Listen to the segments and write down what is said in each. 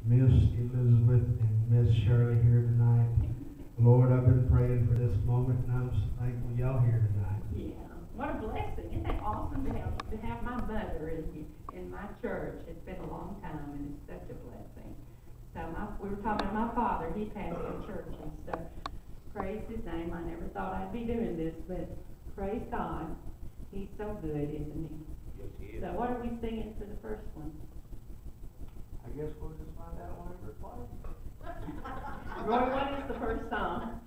Miss Elizabeth and Miss Shirley here tonight. Lord, I've been praying for this moment, and I'm so thankful y'all here tonight. Yeah, what a blessing. Isn't that awesome to have my mother in my church? It's been a long time, and it's such a blessing. So we were talking to my father. He pastored church and stuff. Praise his name. I never thought I'd be doing this, but praise God. He's so good, isn't he? Yes, he is. So what are we singing for the first one? I guess we'll just find out whenever it plays. Roy, what is the first song?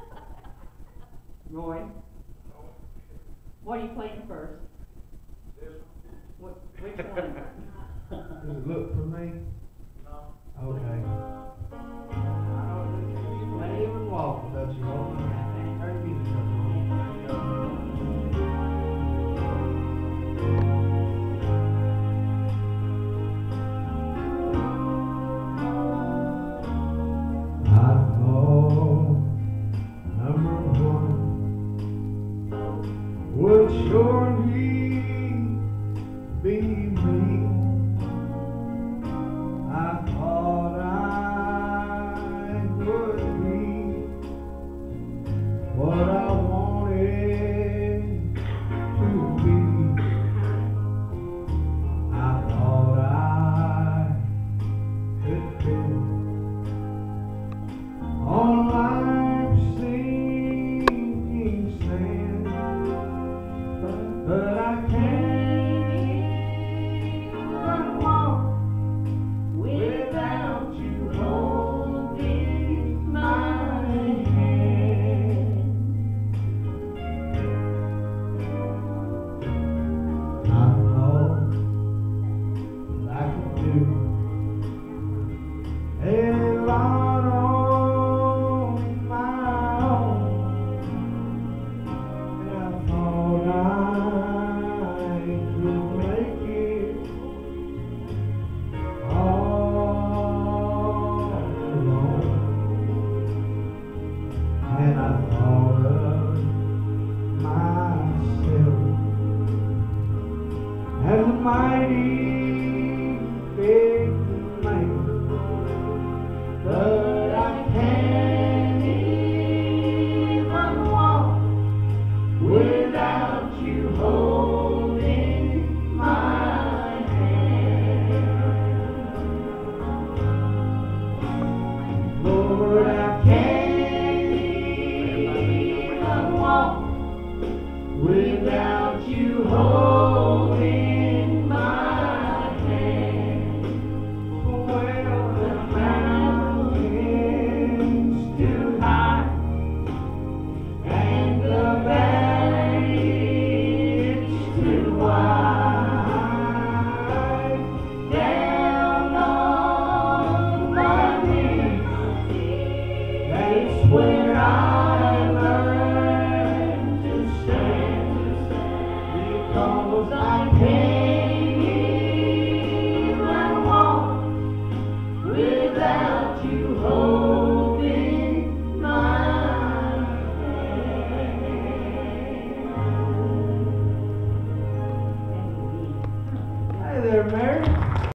Roy? What are you playing first? This Which one? Does it look for me?